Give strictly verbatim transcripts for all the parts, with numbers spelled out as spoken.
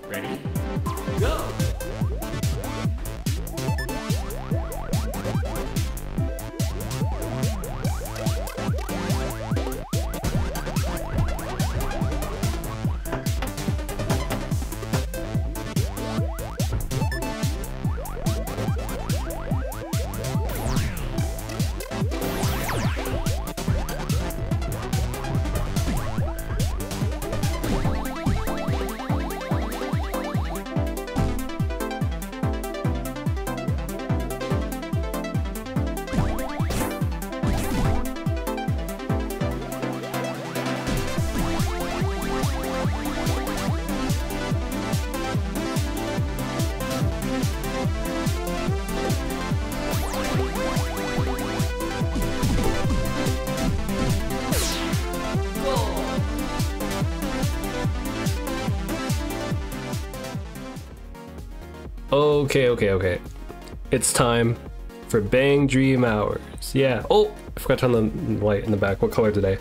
Ready? Go! Okay, okay, okay. It's time for Bang Dream Hours. Yeah. Oh, I forgot to turn the light in the back. What color today?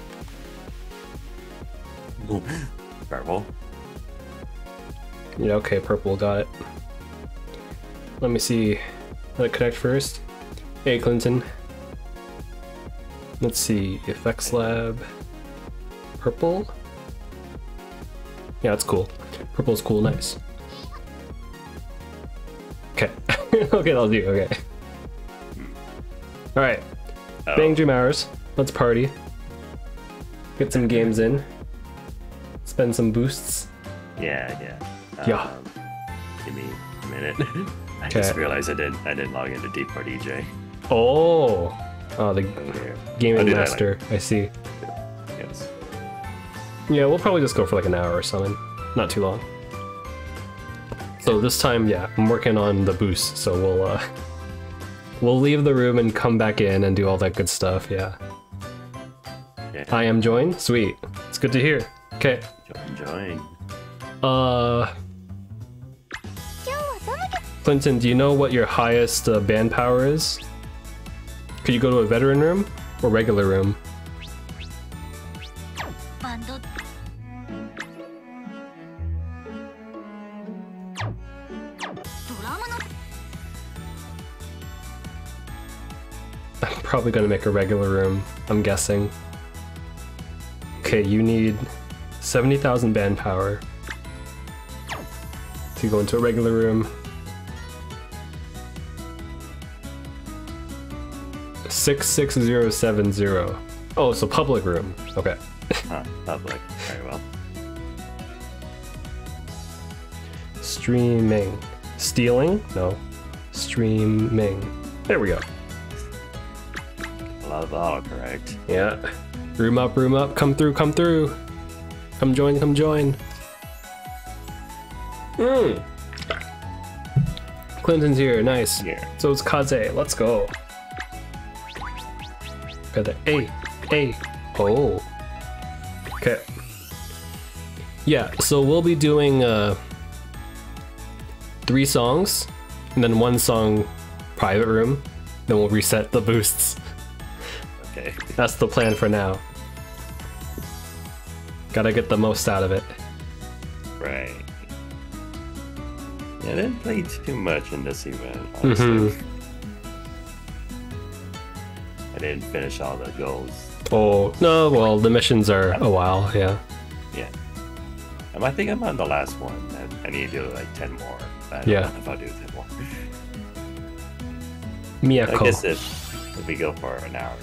Purple. Yeah, okay, purple, got it. Let me see. Let it connect first. Hey, Clinton. Let's see. Effects Lab. Purple? Yeah, that's cool. Purple's cool, nice. Okay. Okay, that'll do, okay. Alright. Oh. Bang Dream Hours. Let's party. Get some games in. Spend some boosts. Yeah, yeah. Yeah. Um, give me a minute. I Okay. just realized I didn't I didn't log into Deep Party D J. Oh! Oh, the Oh, there. I'll gaming do that master. I see. later. Yes. Yeah, we'll probably just go for like an hour or something. Not too long. So this time, yeah, I'm working on the boost, so we'll uh we'll leave the room and come back in and do all that good stuff, yeah. Okay. I am joined? Sweet. It's good to hear. Okay. Join, join. Uh Clinton, do you know what your highest uh, band power is? Could you go to a veteran room or regular room? I'm probably gonna make a regular room, I'm guessing. Okay, you need seventy thousand band power to go into a regular room. six six zero seven zero. Oh, so public room. Okay. Huh, public. Very well. Streaming. Stealing? No. Streaming. There we go. A lot of all correct. Yeah. Room up, room up. Come through, come through. Come join, come join. Mm. Clinton's here. Nice. Yeah. So it's Kaze. Let's go. Got the A. A. Oh. Okay. Yeah, so we'll be doing uh, three songs, and then one song private room. Then we'll reset the boosts. Okay. That's the plan for now. Gotta get the most out of it. Right. Yeah, I didn't play too much in this event, honestly. Mhm. I didn't finish all the goals. Oh, no, well, the missions are a while, yeah. Yeah. Um, I think I'm on the last one. I, I need to do like ten more. I don't Yeah. know if I'll do ten more. Miyako. I guess if, if we go for an hour.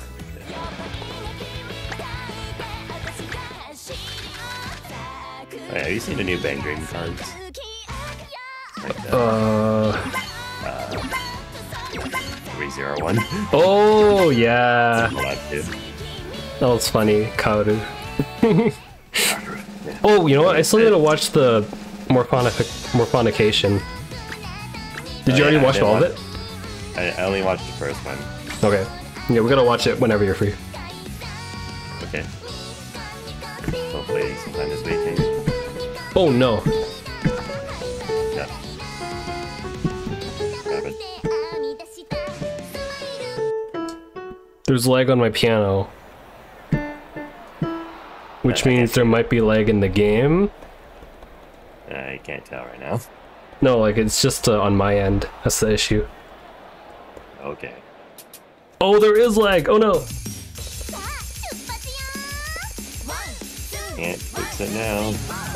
Oh, yeah, have you seen the new Bang Dream cards? Like the Uh, three zero one. oh, yeah. A lot too. That was funny, Kaoru. Oh, you know what? I still need to watch the Morphonic Morphonication. Did Oh, you already yeah, I watch did all of watch- it? I, I only watched the first one. Okay. Yeah, we're gonna watch it whenever you're free. Okay. Hopefully sometime this weekend. Oh no. Yeah. Grab it. There's lag on my piano. Which I means there might be lag in the game. I can't tell right now. No, like it's just uh, on my end. That's the issue. Okay. Oh, there is lag. Oh no. Can't fix it now.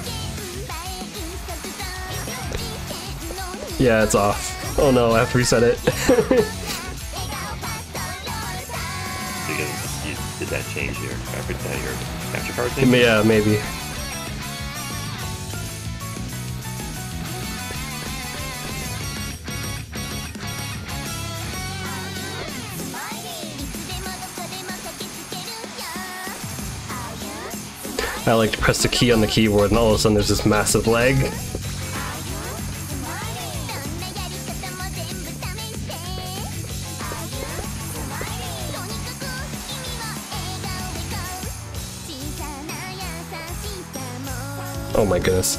Yeah, it's off. Oh no, I have to reset it. Because you, did that change your uh, your capture card thing? Yeah, maybe. I like to press the key on the keyboard and all of a sudden there's this massive lag. Oh my goodness.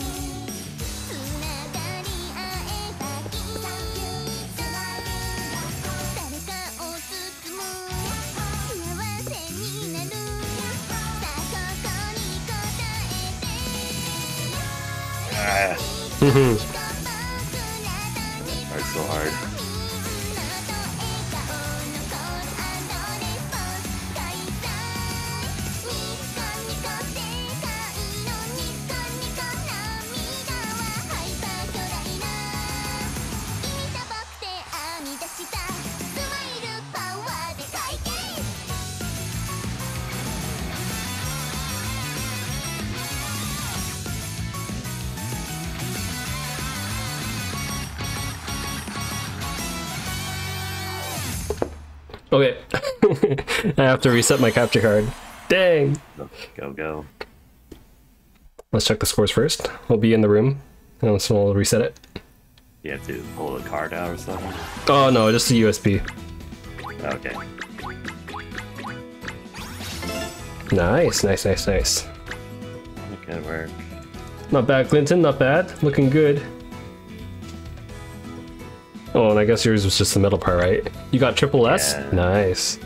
Ah. Mm-hmm. It's so hard. Okay. I have to reset my capture card. Dang! Go, go. Let's check the scores first. We'll be in the room, and so we'll reset it. You have to pull the card out or something? Oh no, just a U S B. Okay. Nice, nice, nice, nice. Good work. Not bad, Clinton, not bad. Looking good. Oh, and I guess yours was just the middle part, right? You got triple S? Yeah. Nice.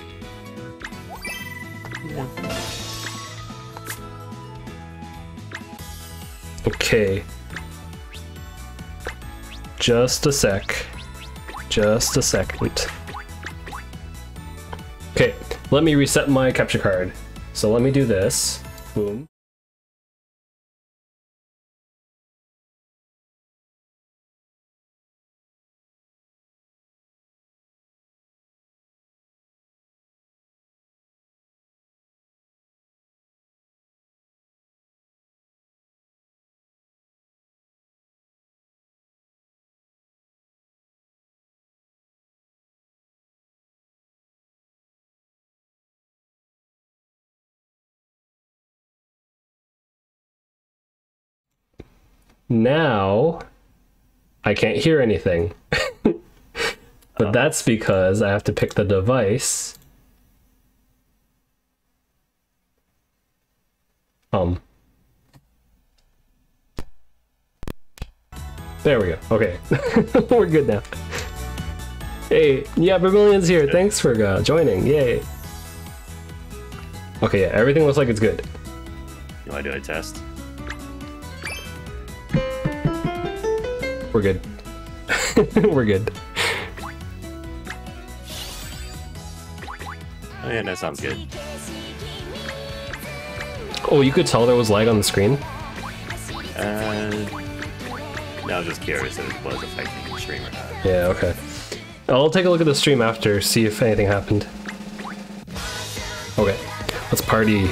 Okay. Just a sec. Just a second. Okay, let me reset my capture card. So let me do this. Boom. Now, I can't hear anything. But Oh. that's because I have to pick the device. Um. There we go. Okay. We're good now. Hey, yeah, Vermilion's here. Thanks for uh, joining. Yay. Okay, yeah, everything looks like it's good. You want to do a test? We're good. We're good. Oh yeah, that sounds good. Oh, you could tell there was lag on the screen? Uh, no, I was just curious if it was affecting the stream or not. Yeah, okay. I'll take a look at the stream after, see if anything happened. Okay, let's party.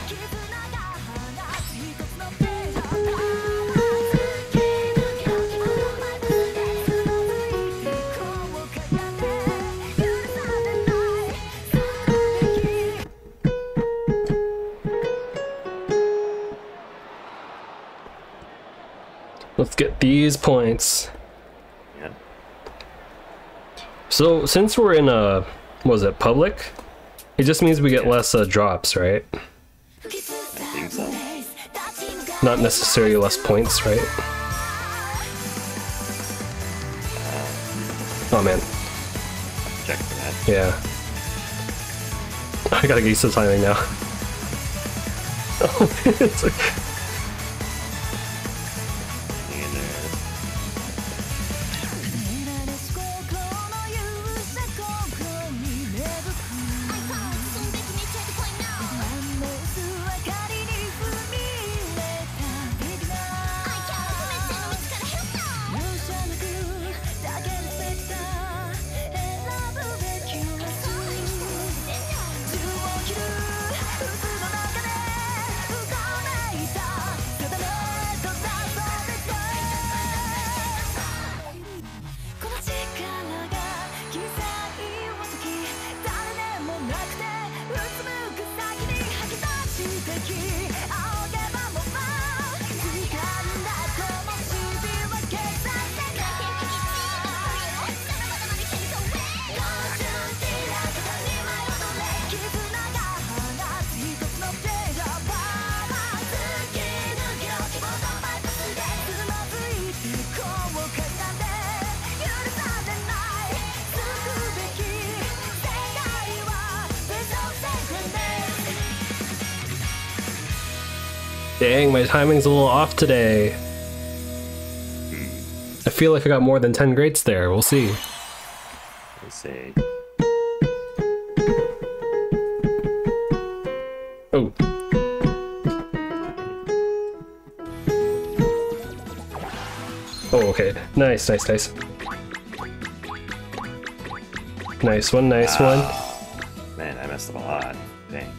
Let's get these points. Yeah. So, since we're in a, what was it, public? It just means we get less uh, drops, right? I think so. Not necessarily less points, right? Oh man, Check for that. yeah. I gotta get used to the timing now. Oh, it's like... Dang, my timing's a little off today. I feel like I got more than ten greats there. We'll see. Let's see. Oh. Oh, okay. Nice, nice, nice. Nice one, nice wow. one. Man, I messed up a lot. Dang.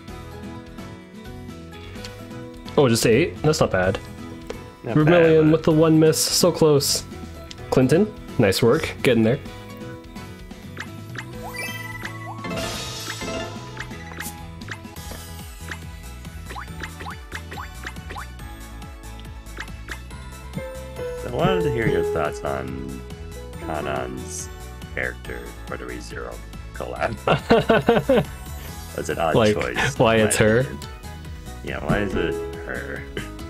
Oh, just eight? That's not bad. Not Vermilion bad, with the one miss. So close. Clinton, nice work. Getting there. I wanted to hear your thoughts on Kanon's character for the ReZero collab. That's an odd like, choice. why it's her? Opinion. Yeah, why is it her?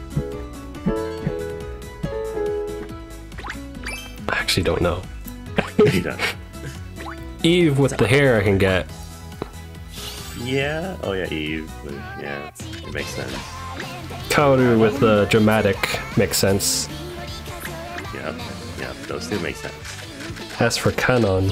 I actually don't know. You don't. Eve with the hair I can get. Yeah. Oh yeah, Eve. Yeah, it makes sense. Kaoru with the dramatic makes sense. Yep. Yep. Those two make sense. As for Kanon,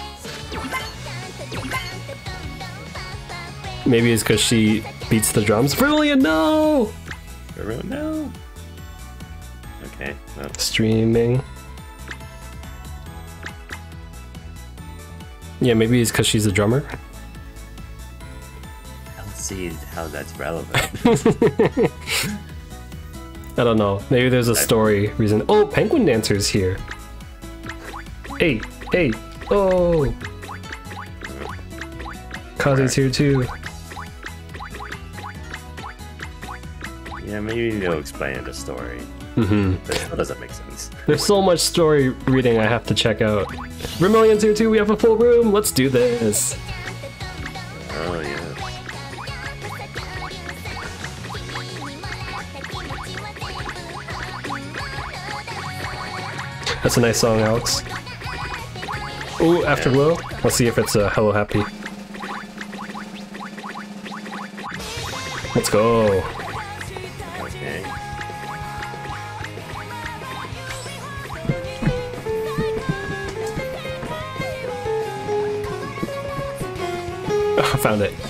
maybe it's because she beats the drums. Vermilion, no! Everyone, no. Okay. Well. Streaming. Yeah, maybe it's because she's a drummer. I don't see how that's relevant. I don't know. Maybe there's a story reason. Oh, Penguin Dancer's here. Hey, hey, oh! Kazu's here too. Yeah, maybe they'll explain the story. Mm-hmm. But it still doesn't make sense. There's so much story reading I have to check out. Vermilion's here too, we have a full room, let's do this! Oh, yeah. That's a nice song, Alex. Ooh, Afterglow. Let's see if it's a uh, Hello Happy. Let's go. Okay. Oh, I found it.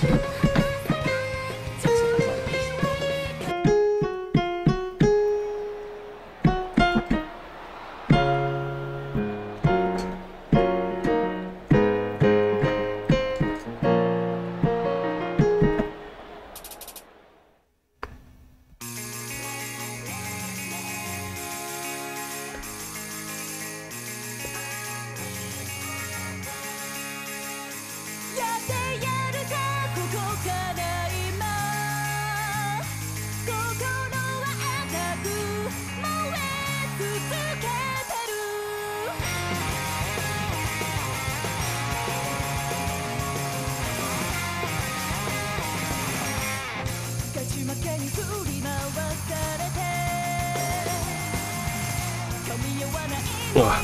Ugh.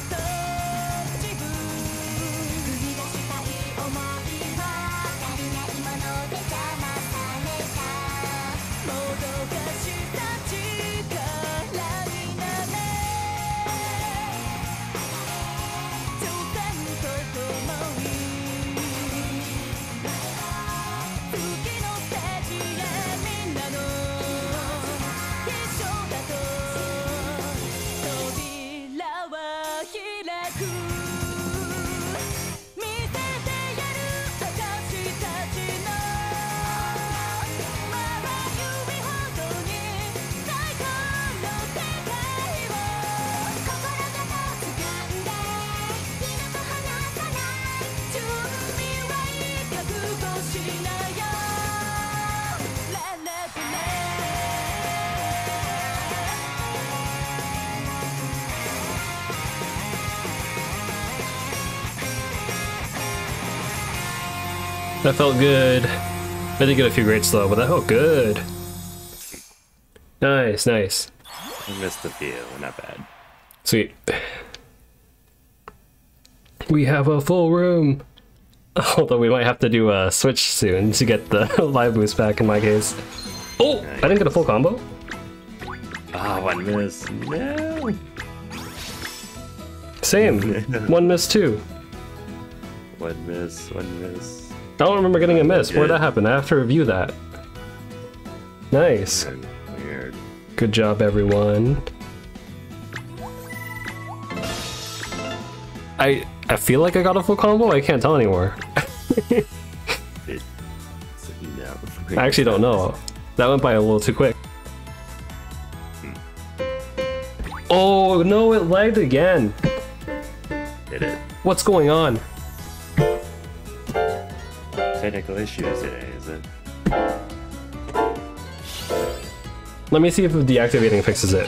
That felt good. I did get a few greats though, but that felt good. Nice, nice. I missed the few, not bad. Sweet. We have a full room. Although we might have to do a switch soon to get the live boost back in my case. Oh, Nice. I didn't get a full combo. Ah, one miss. No. Same. One miss too. One miss. One miss. I don't remember getting a miss. Okay. Where'd that happen? I have to review that. Nice. Weird. Weird. Good job, everyone. I I feel like I got a full combo. I can't tell anymore. It, no. I actually don't know. That went by a little too quick. Oh no, it lagged again. Did it? What's going on? Technical issues today, is it? Let me see if deactivating fixes it.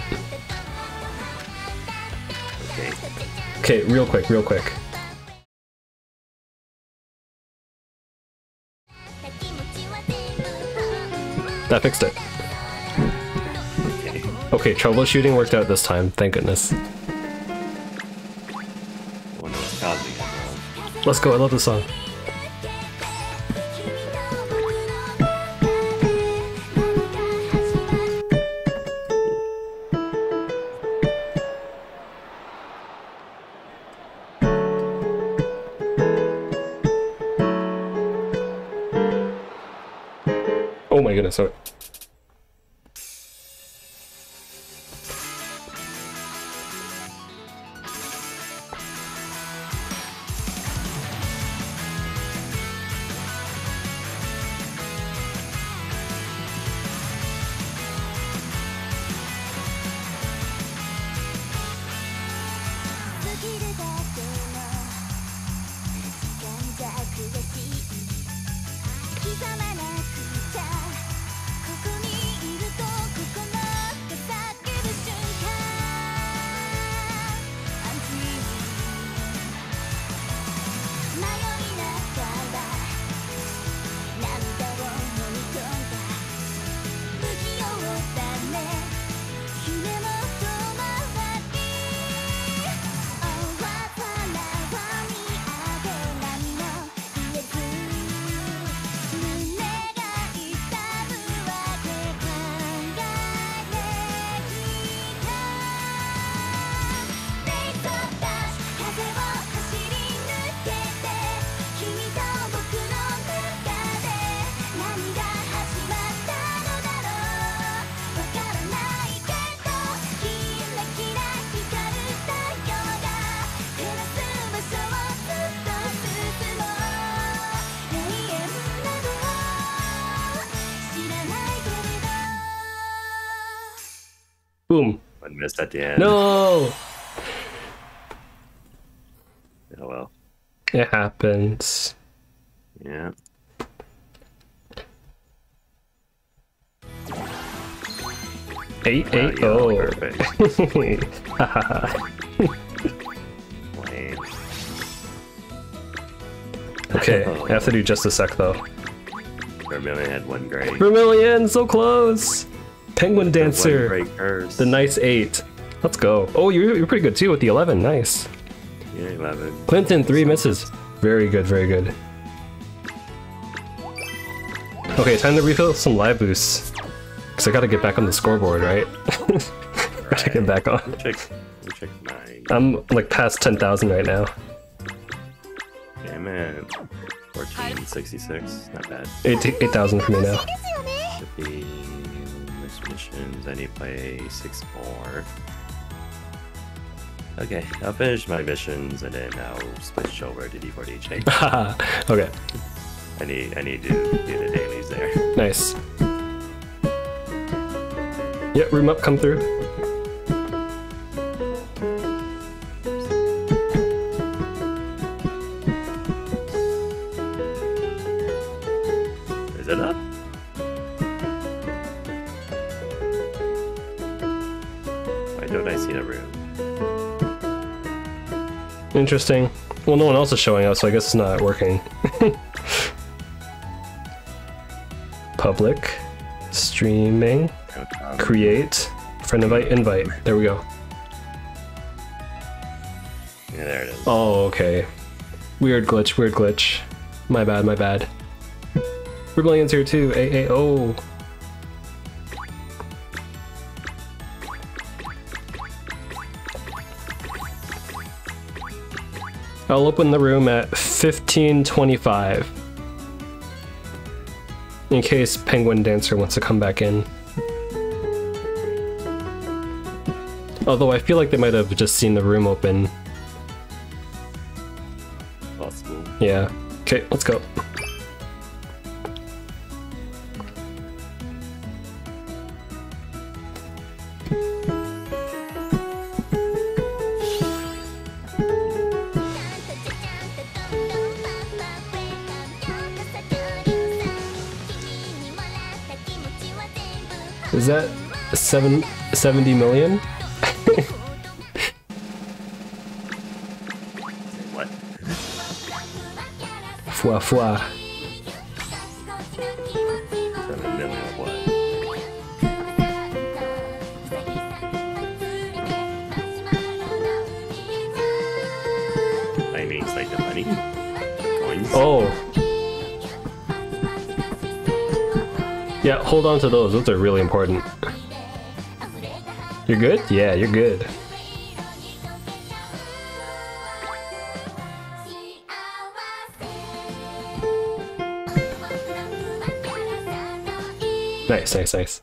Okay. Okay, real quick, real quick. That fixed it. Okay. Okay, troubleshooting worked out this time, thank goodness. Wonder what's causing it though. Let's go, I love this song. Oh my goodness, sorry. Boom. One missed at the end. No! Oh well. It happens. Yeah. Eight, Wow, eight, yeah, oh. perfect. Haha. Lame. Okay, I have to do just a sec though. Vermilion had one great. Vermilion, so close! Penguin One Dancer, great curse. the nice eight. Let's go. Oh, you're, you're pretty good too with the eleven, nice. Yeah, eleven. Clinton, three misses. Very good, very good. Okay, time to refill some live boosts. Because I gotta get back on the scoreboard, right? Gotta get back on. Let me check. Let me check mine. I'm like past ten thousand right now. Damn it. fourteen sixty-six. Not bad. eight thousand for me now. Should be mixed missions. I need to play six more. Okay, I'll finish my missions and then I'll switch over to D four D J. Okay, I need I need to do the dailies there. nice. Yep, room up, come through. Is it up? Why don't I see the room? Interesting. Well, no one else is showing up, so I guess it's not working. Public. Streaming. Um, Create. Friend invite. Invite. There we go. Yeah, there it is. Oh, okay. Weird glitch, weird glitch. My bad, my bad. Vermilion's here too. A A O. I'll open the room at fifteen twenty-five. In case Penguin Dancer wants to come back in. Although I feel like they might have just seen the room open. Possible. Yeah. Okay, let's go. Is that seven seventy million? What? Fwa fwa. Seven million of what? I mean, it's like the money? Coins? Oh. Yeah, hold on to those. Those are really important. You're good? Yeah, you're good. Nice, nice, nice.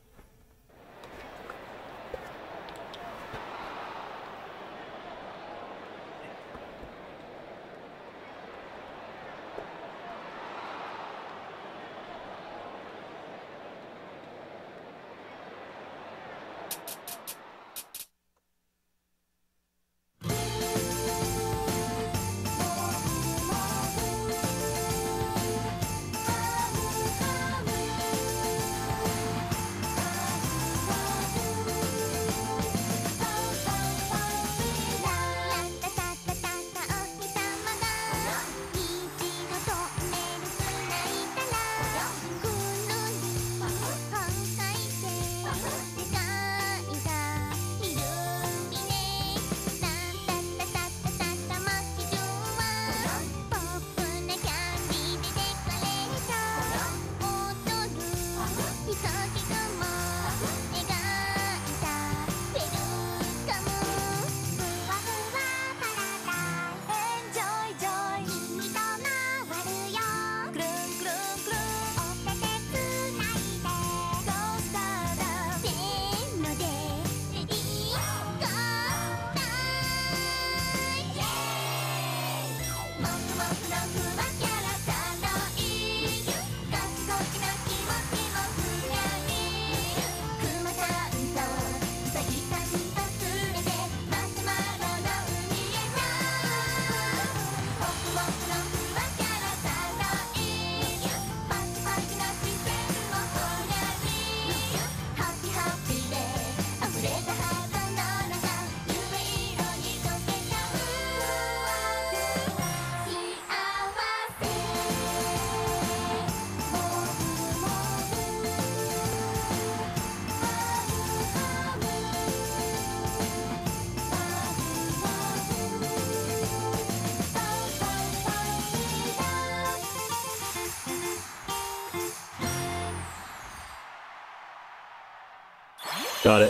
Got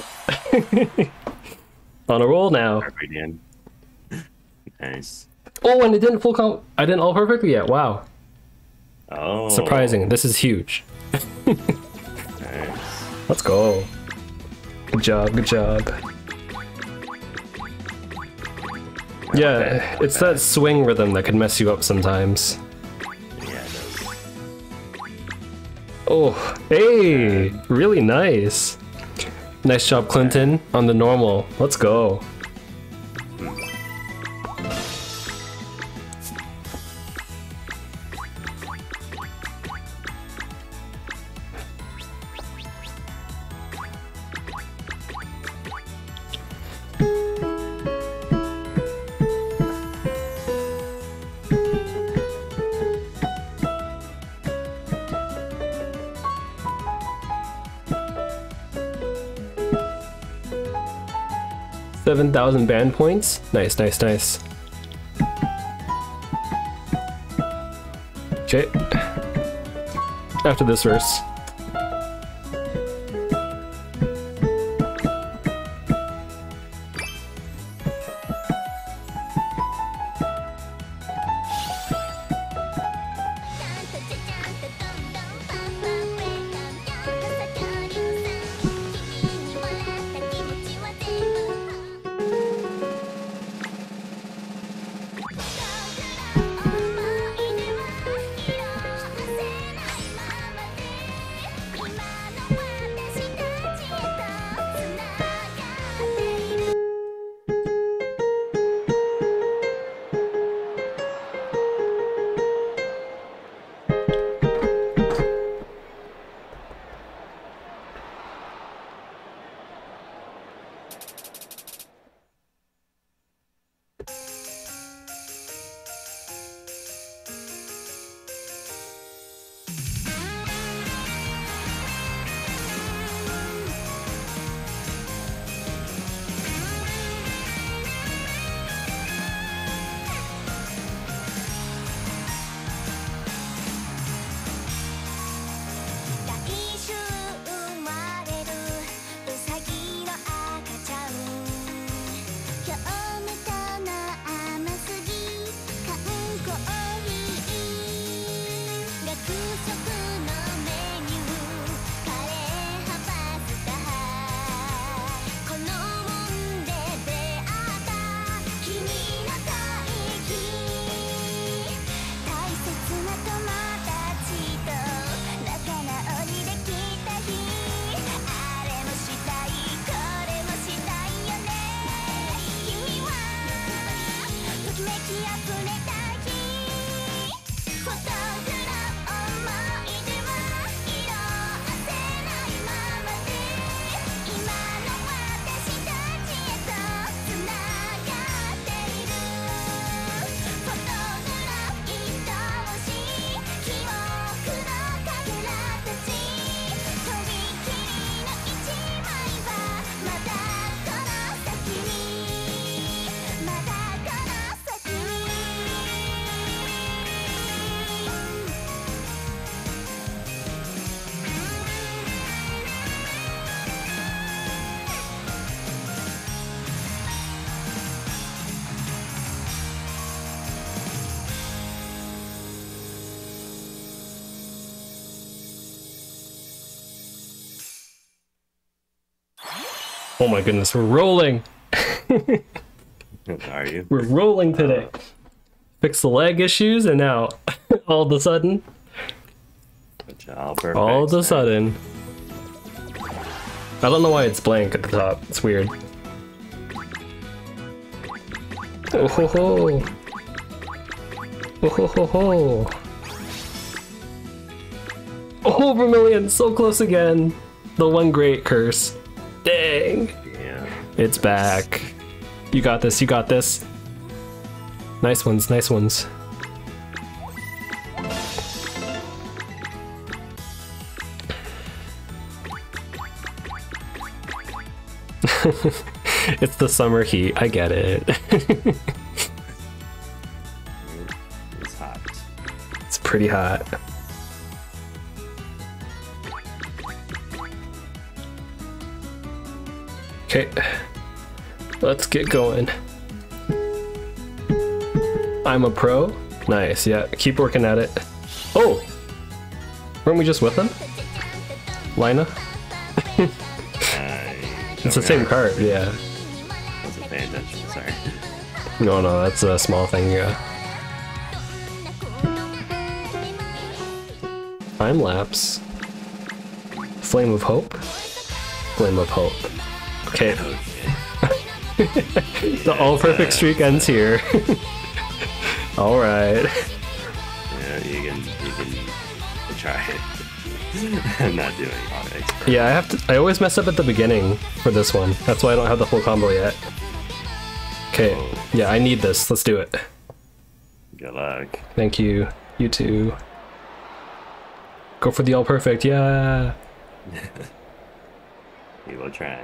it. On a roll now. Again. Nice. Oh, and it didn't full count. I didn't all perfectly yet. Wow. Oh. Surprising. This is huge. Nice. Let's go. Good job. Good job. Yeah, it's that swing rhythm that can mess you up sometimes. Yeah, it does. Oh, hey, really nice. Nice job, Clinton, on the normal. Let's go. seven thousand band points. Nice, nice, nice. Okay. After this verse. Oh my goodness, we're rolling! Are you? We're rolling today. Uh, Fix the leg issues, and now, all of a sudden... All, perfect, all of a man. sudden... I don't know why it's blank at the top. It's weird. Oh ho ho! Oh ho ho ho! Oh, Vermilion, so close again! The one great curse. Dang! Yeah. It's back. You got this, you got this. Nice ones, nice ones. It's the summer heat, I get it. It's hot. It's pretty hot. Okay, let's get going. I'm a pro. Nice, yeah, keep working at it. Oh! Weren't we just with him? Lina? It's the same card, yeah. Wasn't paying attention, sorry. No, no, that's a small thing, yeah. Time lapse. Flame of Hope? Flame of Hope. Okay. Okay. The all perfect streak ends here. Alright. Yeah, you can, you can try it. I'm not doing onyx. Yeah, I have to. I always mess up at the beginning for this one. That's why I don't have the full combo yet. Okay. Oh. Yeah, I need this. Let's do it. Good luck. Thank you. You too. Go for the all perfect. Yeah. We will try.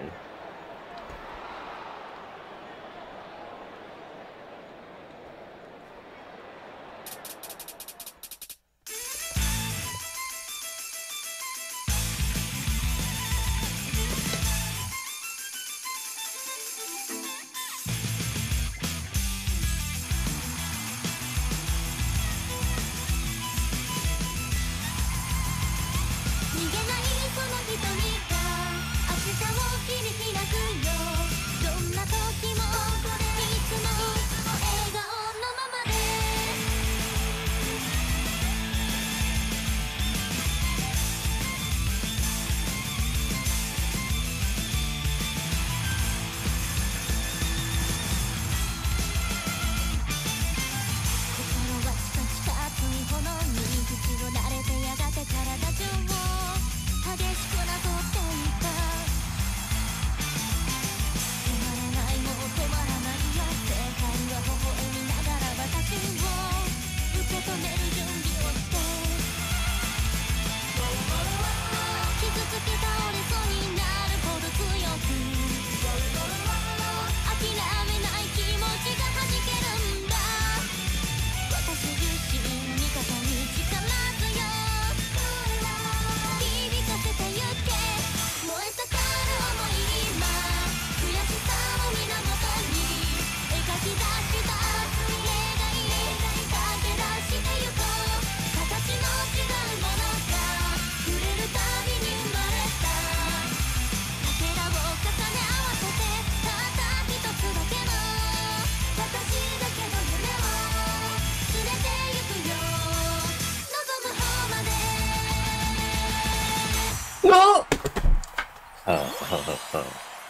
No! Oh, oh, oh.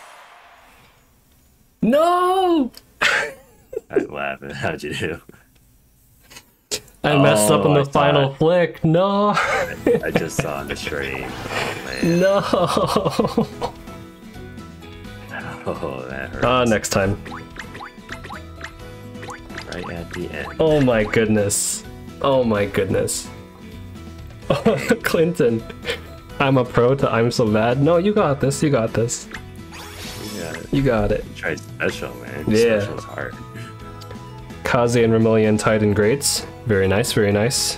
No! Alright, what happened? How'd you do? I messed up Oh, on the I final thought- flick. No! I just saw on the stream. Oh, man. No! Oh, that hurts. Ah, next time. Right at the end. Oh my goodness. Oh my goodness. Oh, Clinton. I'm a pro to I'm so bad. No, you got this. You got this. You got it. You got it. Try special, man. Yeah. Special's hard. Kaze and Vermilion tied in greats. Very nice, very nice.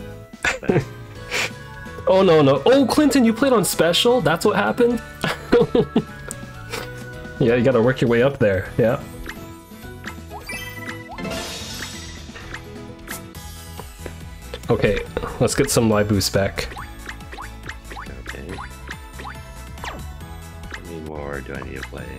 Oh no, no. Oh, Clinton, you played on special? That's what happened? Yeah, you gotta work your way up there. Yeah. Okay, let's get some live boost back. Okay. I need more do I need to play?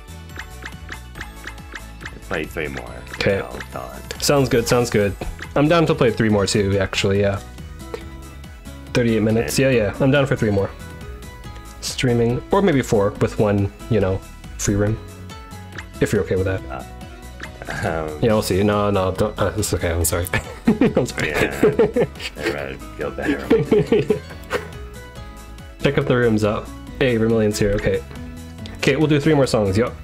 Play three more. Okay. I'll call it. Sounds good, sounds good. I'm down to play three more too, actually, yeah. thirty-eight minutes, yeah, yeah, I'm down for three more. Streaming, or maybe four with one, you know, free room. If you're okay with that. Uh, um, Yeah, we'll see. No, no, don't. Uh, it's okay, I'm sorry. I'm sorry. Yeah, I'd rather feel better. Check if the room's up. Hey, Vermilion's here, okay. Okay, we'll do three more songs, yup.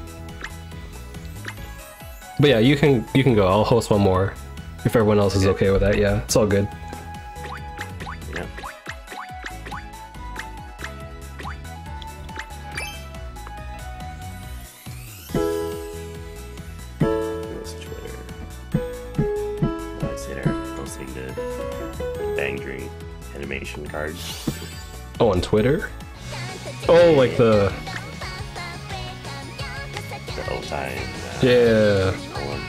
But yeah, you can you can go. I'll host one more. If everyone else is okay with that, yeah. It's all good. Yeah. What's Twitter? I see they're posting the Bang Dream animation cards. Oh, on Twitter? Oh, like the... The old time. Uh, Yeah. one.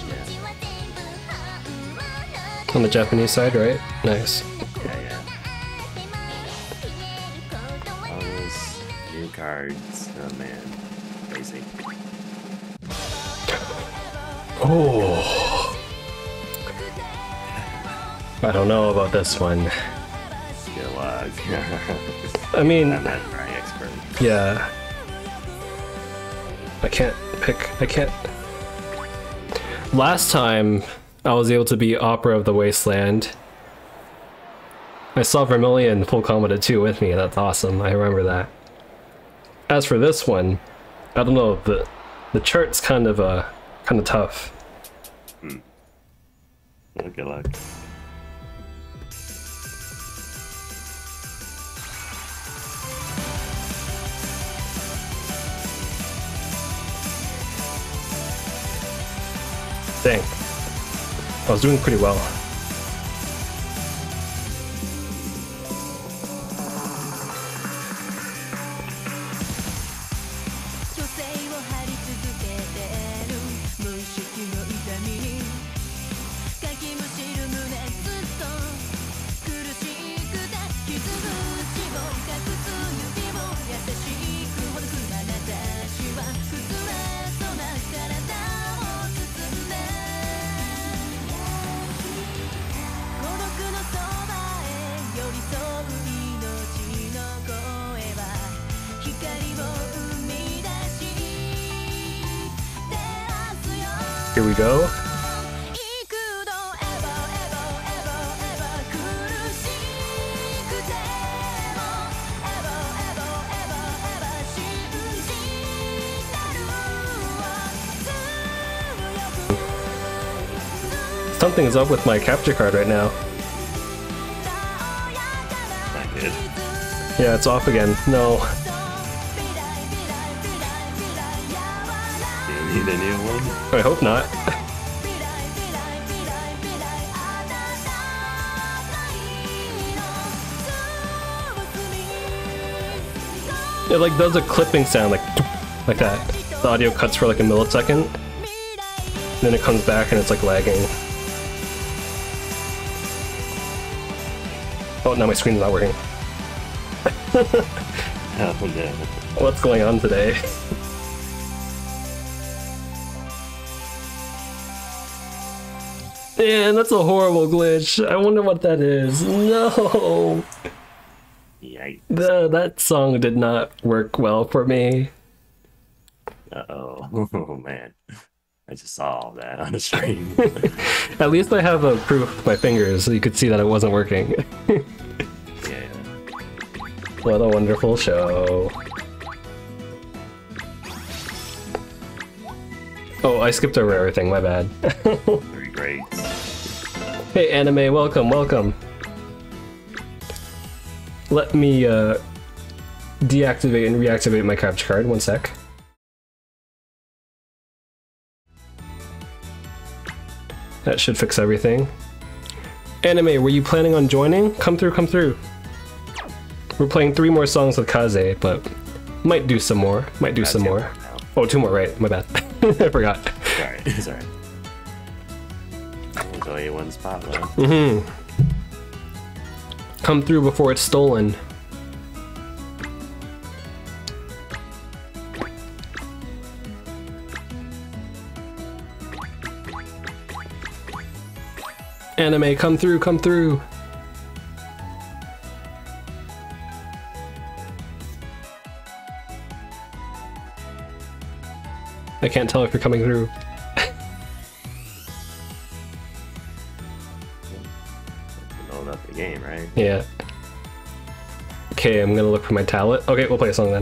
Yeah. On the Japanese side, right? Nice. Yeah, yeah. All those new cards. Oh man. Crazy. Oh. I don't know about this one. Good luck. I mean, I'm not very expert. yeah. I can't pick. I can't. Last time I was able to beat Opera of the Wasteland, I saw Vermilion full combat at two with me. That's awesome. I remember that. As for this one, I don't know. The the chart's kind of uh kind of tough. Hmm. Well, good luck. Dang. I was doing pretty well. Here we go. Something is up with my capture card right now. Not good. Yeah, it's off again. No. Do you need a new one? I hope not. It like does a clipping sound like like that. The audio cuts for like a millisecond. Then it comes back and it's like lagging. Oh, now my screen's not working. Oh no. What's going on today? Man, that's a horrible glitch. I wonder what that is. No! Yikes. The, that song did not work well for me. Uh-oh. Oh man. I just saw all that on the screen. At least I have a proof with my fingers so you could see that it wasn't working. Yeah. What a wonderful show. Oh, I skipped over everything, my bad. Three grades. Hey Anime, welcome, welcome. Let me uh, deactivate and reactivate my capture card, one sec. That should fix everything. Anime, were you planning on joining? Come through, come through. We're playing three more songs with Kaze, but might do some more. Might do That's some it more. now. Oh, two more, right? My bad. I forgot. Sorry, sorry. There's only one spot left. Mm-hmm. Come through before it's stolen. Anime, come through, come through. I can't tell if you're coming through. Know about the game, right? Yeah. Okay, I'm gonna look for my tablet. Okay, we'll play a song then.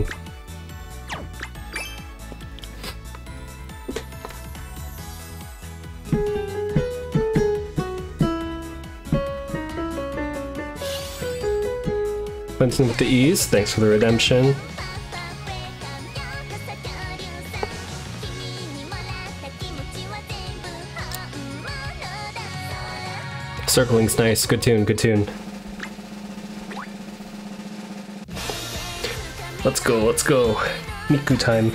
Vincent with the E's, thanks for the redemption. Circling's nice, good tune, good tune. Let's go, let's go. Miku time.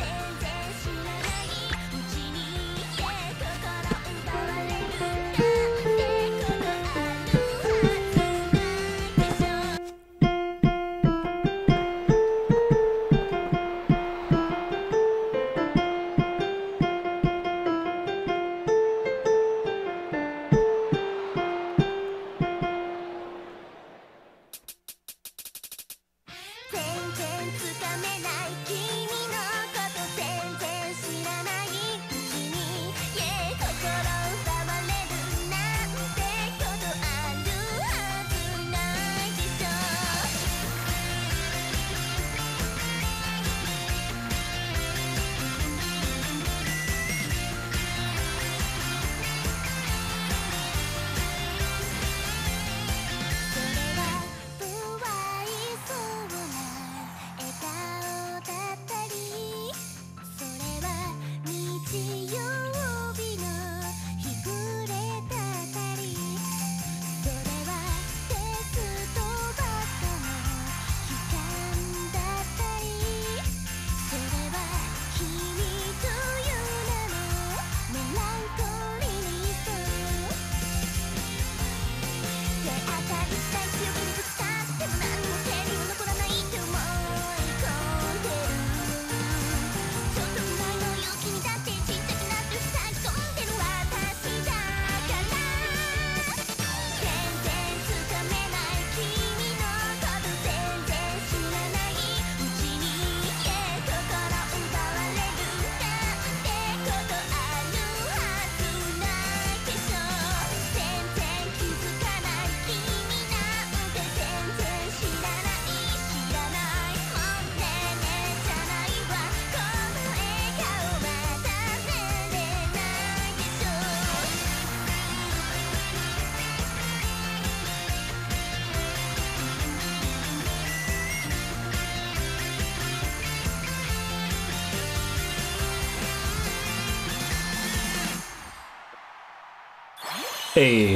Hey,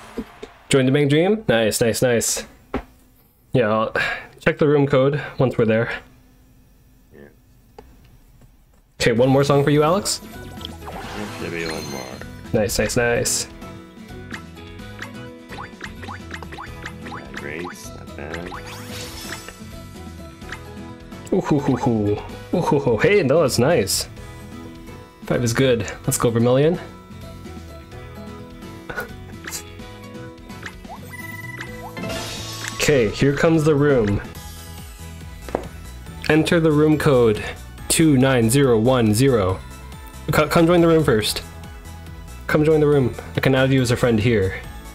join the Bang Dream? Nice, nice, nice. Yeah, I'll check the room code once we're there. Yeah. Okay, one more song for you, Alex? There should be one more. Nice, nice, nice. Yeah, Grace, not bad. Ooh, hoo, hoo, hoo. Ooh, hoo, hoo. Hey, no, that's nice. Five is good. Let's go, Vermilion. Okay, here comes the room. Enter the room code two nine zero one zero. Come join the room first. Come join the room. I can add you as a friend here.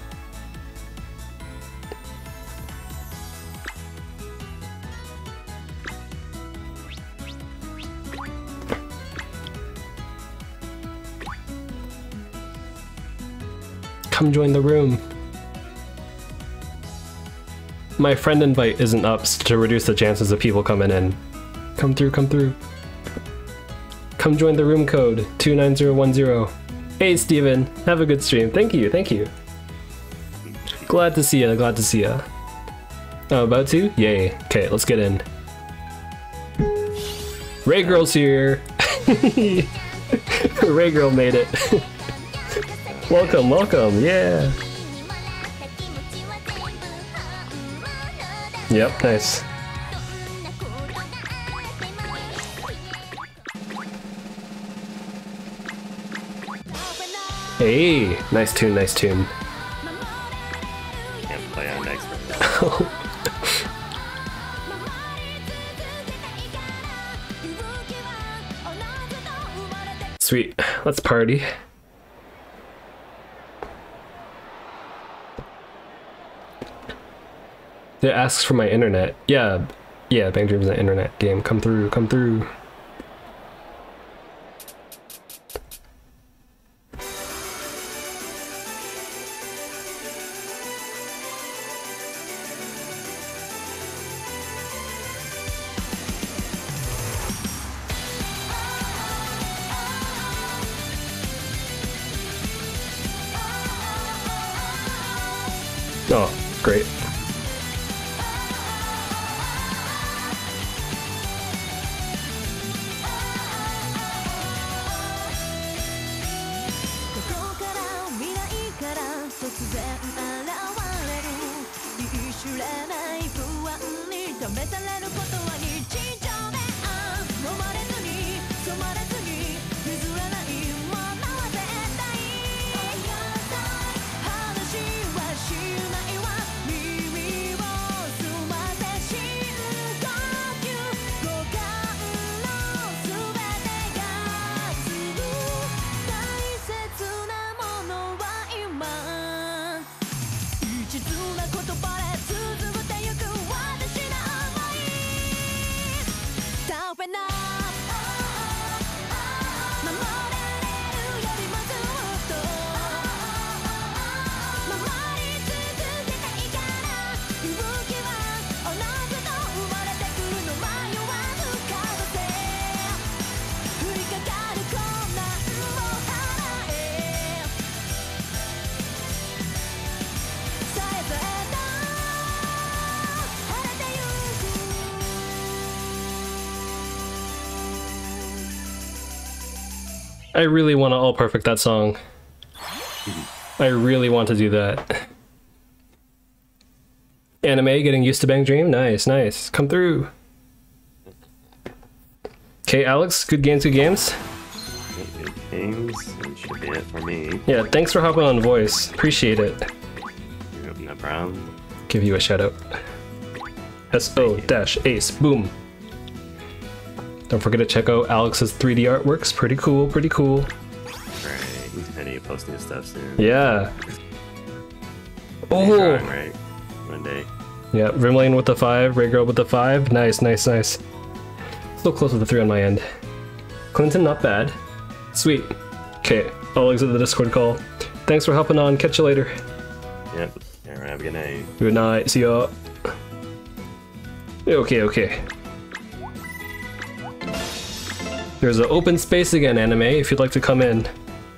Come join the room. My friend invite isn't up to reduce the chances of people coming in. Come through, come through. Come join the room code two nine zero one zero. Hey Steven, have a good stream. Thank you, thank you. Glad to see ya, glad to see ya. Oh, about to? Yay. Okay, let's get in. Ray Girl's here. Ray Girl made it. Welcome, welcome, yeah. Yep, nice. Hey, nice tune, nice tune. Sweet. Let's party. It asks for my internet. Yeah. Yeah, Bang Dream's an internet game. Come through, come through. Oh, great. I really want to all perfect that song. I really want to do that. Anime, getting used to Bang Dream? Nice, nice. Come through. Okay, Alex, good games, good games. Good games, that should be it for me. Yeah, thanks for hopping on voice. Appreciate it. No problem. Give you a shout out. S O dash ace, boom. Don't forget to check out Alex's three D artworks. Pretty cool, pretty cool. Right, I need to post new stuff soon. Yeah. Oh! Drawing, right? One day. Yeah, Rimlane with the five, Ray Girl with the five. Nice, nice, nice. Still close with the three on my end. Clinton, not bad. Sweet. Okay, I'll exit the Discord call. Thanks for hopping on. Catch you later. Yep. Alright, have a good night. Good night. See ya. Okay, okay. There's an open space again, Anime, if you'd like to come in.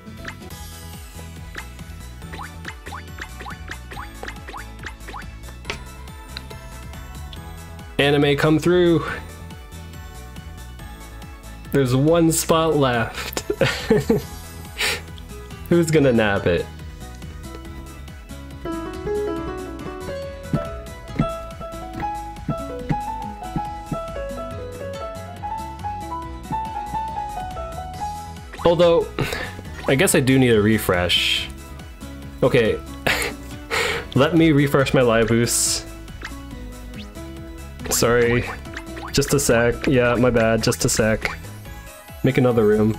Anime, come through. There's one spot left. Who's gonna nab it? Although, I guess I do need a refresh. Okay, let me refresh my live boost. Sorry, just a sec. Yeah, my bad, just a sec. Make another room.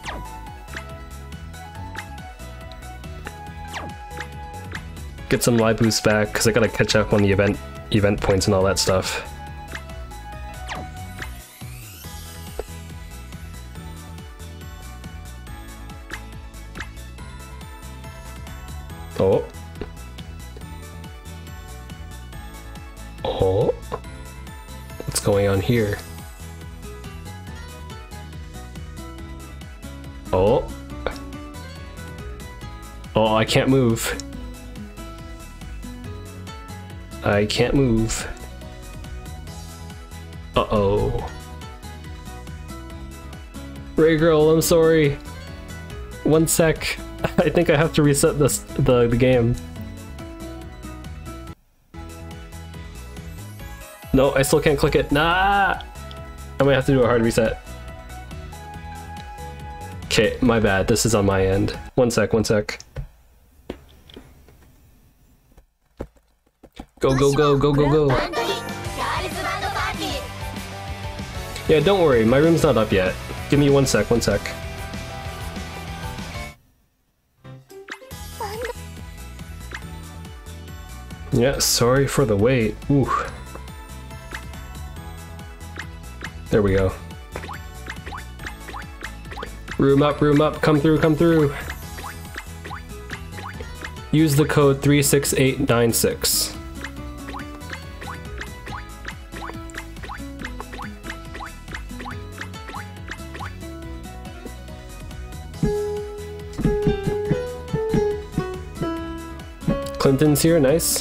Get some live boost back, because I gotta catch up on the event event points and all that stuff. Oh. Oh. What's going on here? Oh. Oh, I can't move. I can't move. Uh-oh. Ray Girl, I'm sorry. One sec. I think I have to reset this the, the game. No, I still can't click it. Nah! I might have to do a hard reset. Okay, my bad. This is on my end. One sec, one sec. Go, go, go, go, go, go. Yeah, don't worry. My room's not up yet. Give me one sec, one sec. Yeah, sorry for the wait. Ooh. There we go. Room up, room up, come through, come through. Use the code three six eight nine six. Clinton's here, nice.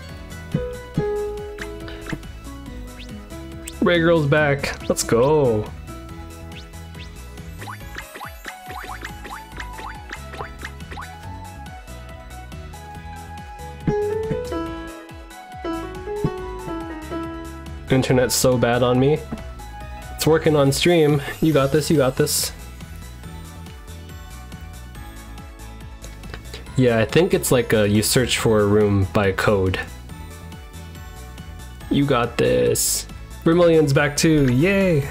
Ray Girl's back, let's go. Internet's so bad on me. It's working on stream. You got this, you got this. Yeah, I think it's like a, you search for a room by code. You got this. Vermilion's back too, yay!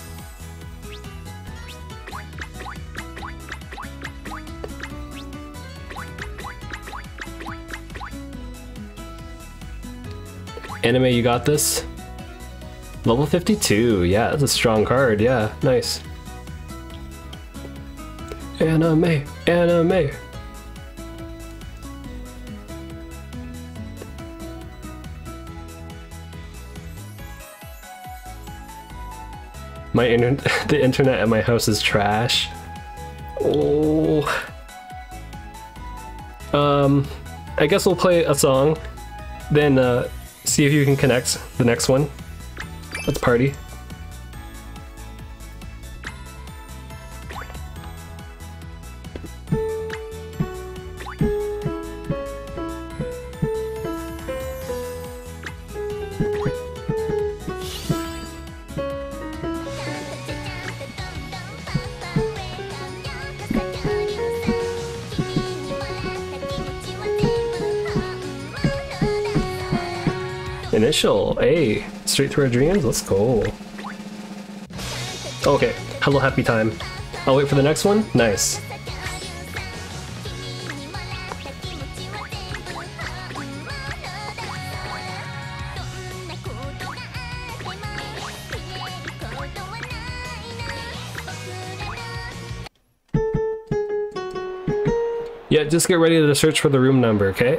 Anime, you got this? Level fifty-two, yeah, that's a strong card, yeah, nice. Anime, anime. My internet, the internet at my house is trash. Oh. Um, I guess we'll play a song, then uh, see if you can connect the next one. Let's party. Initial, hey, straight through our dreams, let's go. Okay, hello happy time. I'll wait for the next one, nice. Yeah, just get ready to search for the room number, okay?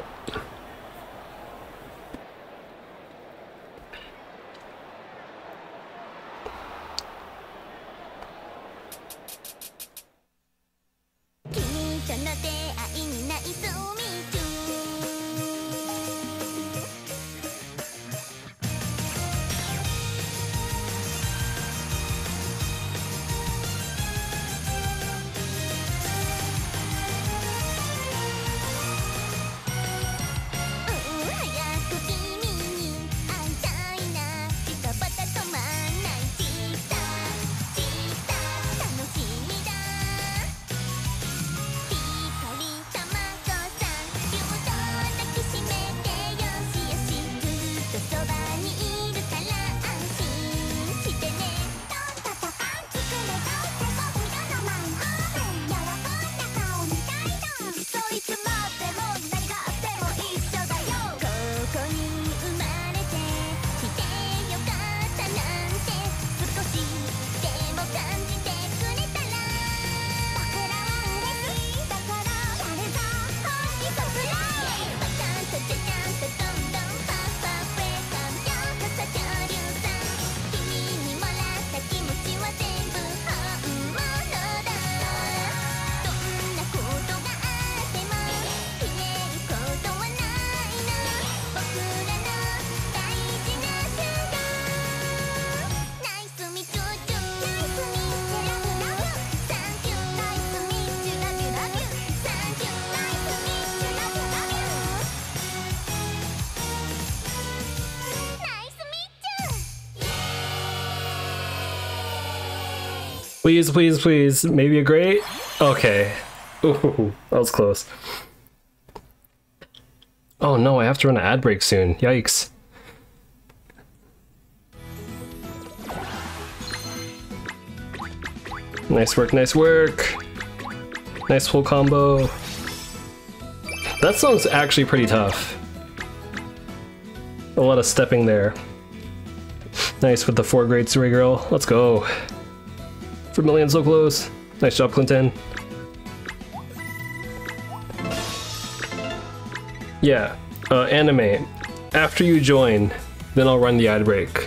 Please, please, please. Maybe a great? Okay. Ooh, that was close. Oh no, I have to run an ad break soon. Yikes. Nice work, nice work. Nice full combo. That song's actually pretty tough. A lot of stepping there. Nice with the four grade three girl. Let's go. Vermilion so close. Nice job, Clinton. Yeah, uh, anime. After you join, then I'll run the ad break.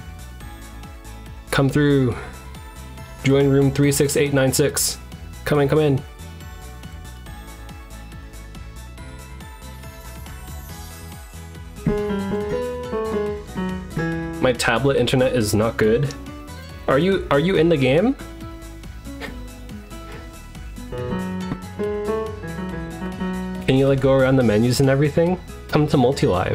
Come through. Join room three six eight nine six. Come in, come in. My tablet internet is not good. Are you are you in the game? Can you like go around the menus and everything? Come to multi-live.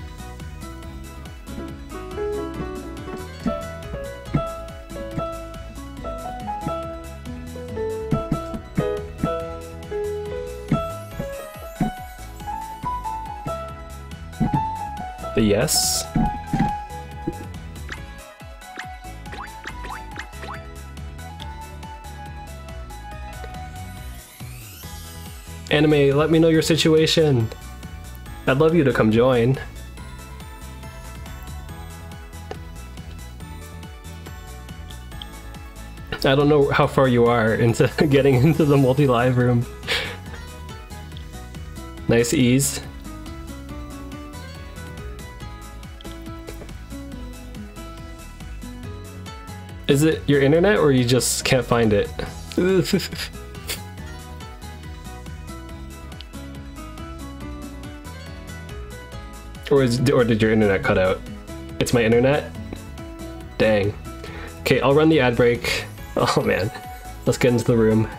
The yes. Anime, let me know your situation. I'd love you to come join. I don't know how far you are into getting into the multi-live room. Nice ease. Is it your internet or you just can't find it? Or, is, or did your internet cut out? It's my internet? Dang. Okay, I'll run the ad break. Oh man. Let's get into the room.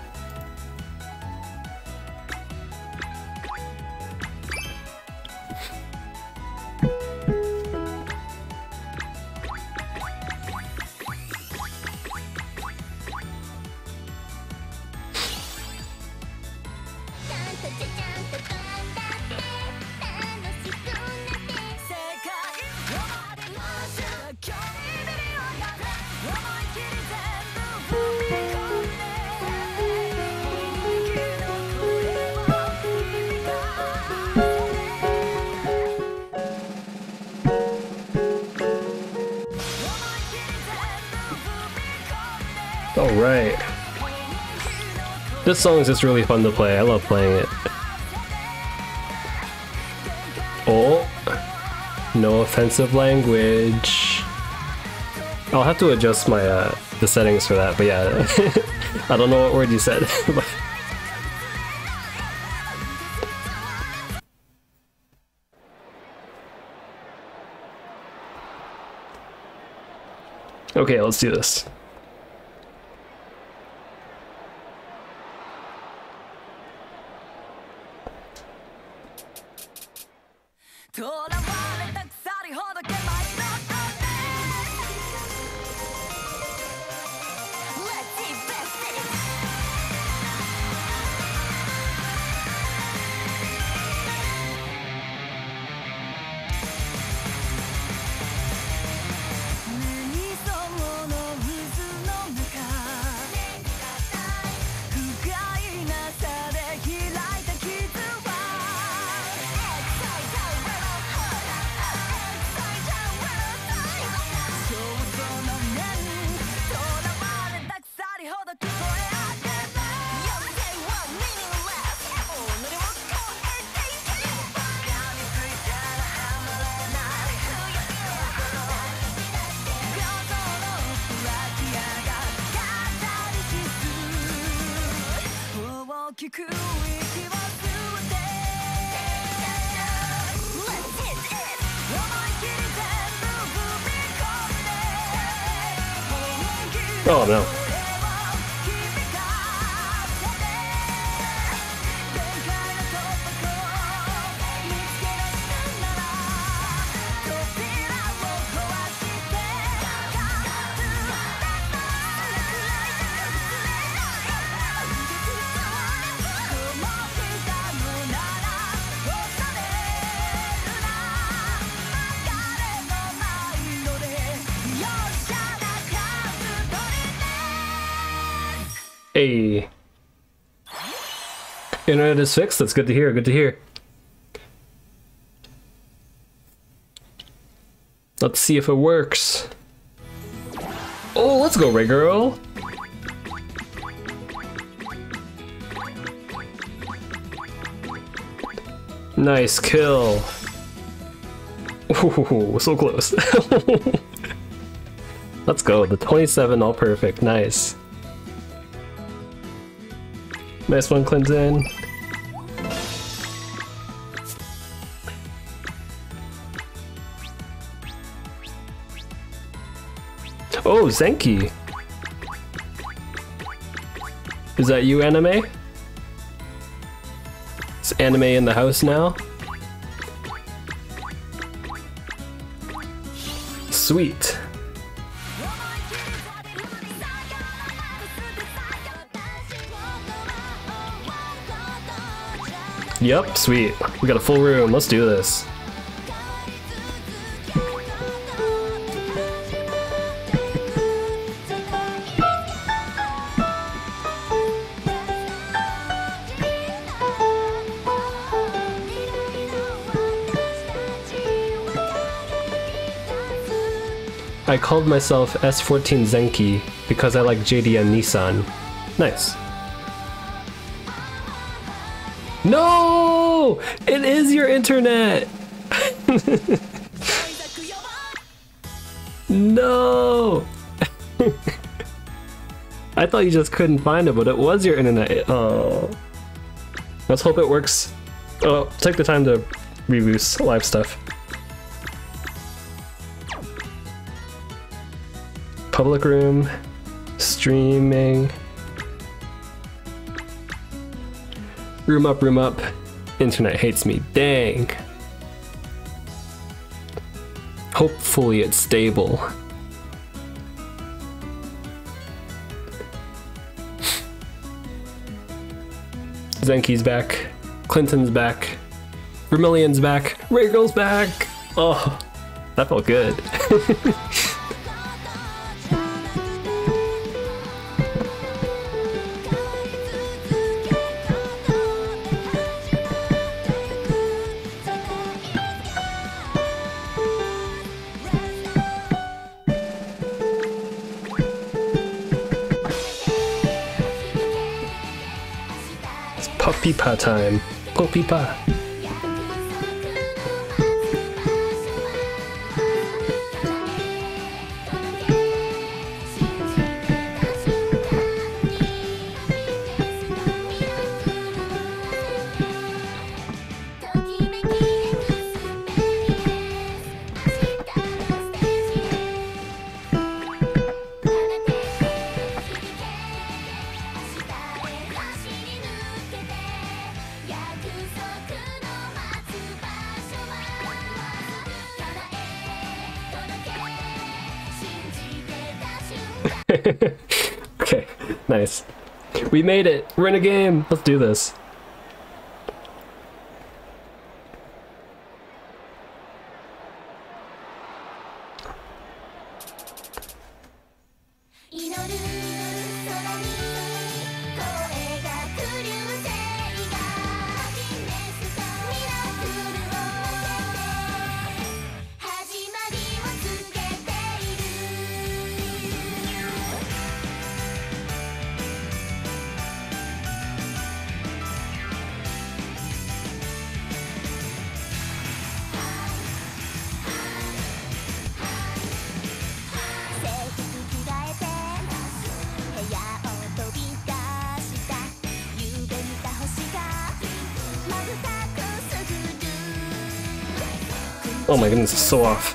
Alright. This song is just really fun to play. I love playing it. Oh. No offensive language. I'll have to adjust my uh, the settings for that, but yeah. I don't know what word you said. Okay, let's do this. Oh no. Hey. Internet is fixed. That's good to hear. Good to hear. Let's see if it works. Oh, let's go, Ray Girl. Nice kill. Ooh, so close. Let's go, the twenty-seven all perfect, nice. Nice one, Clinton. Oh, Zenki. Is that you, Anime? Is Anime in the house now? Sweet. Yep, sweet. We got a full room. Let's do this. I called myself S fourteen Zenki because I like J D and Nissan. Nice. No! It is your internet! No! I thought you just couldn't find it, but it was your internet. Oh. Let's hope it works. Oh, take the time to reboost live stuff. Public room, streaming. Room up, room up. Internet hates me. Dang. Hopefully it's stable. Zenki's back. Clinton's back. Vermillion's back. Raygirl's back. Oh, that felt good. Popipa time. Popipa. Okay, nice. We made it. We're in a game. Let's do this. Oh my goodness, it's so off.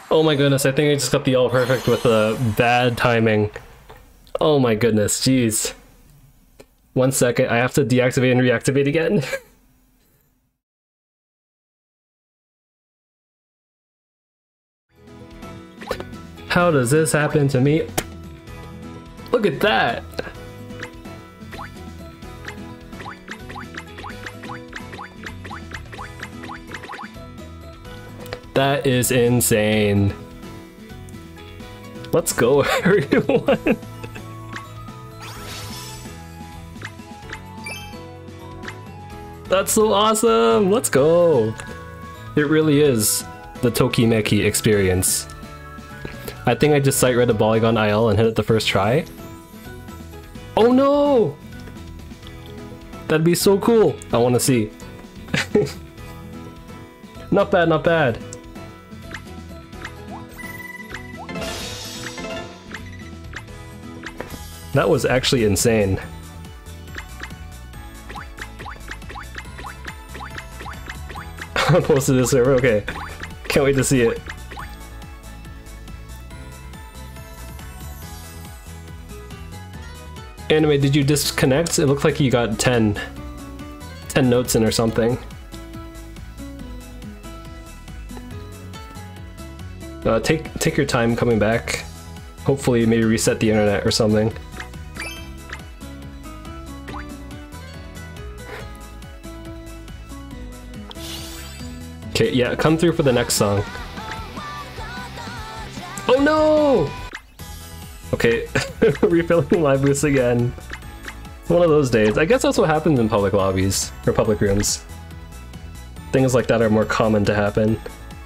Oh my goodness, I think I just got the all perfect with a bad timing. Oh my goodness, jeez. One second, I have to deactivate and reactivate again. How does this happen to me? Look at that! That is insane. Let's go, everyone. That's so awesome! Let's go! It really is the Tokimeki experience. I think I just sight read a Polygon I L and hit it the first try. Oh no! That'd be so cool! I want to see. Not bad, not bad. That was actually insane. I'm posted to the server, okay. Can't wait to see it. Anyway, did you disconnect? It looked like you got ten. ten notes in or something. Uh, take, take your time coming back. Hopefully maybe reset the internet or something. Okay, yeah, come through for the next song. Oh no! Okay, refilling my boost again. One of those days. I guess that's what happens in public lobbies, or public rooms. Things like that are more common to happen.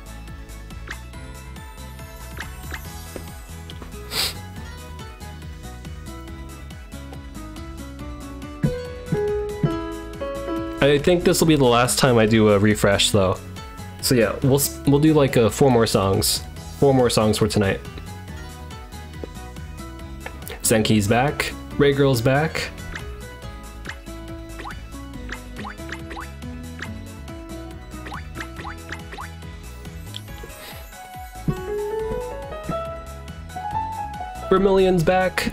I think this will be the last time I do a refresh though. So yeah, we'll we'll do like uh, four more songs. Four more songs for tonight. Zenki's back. Ray Girl's back. Vermillion's back.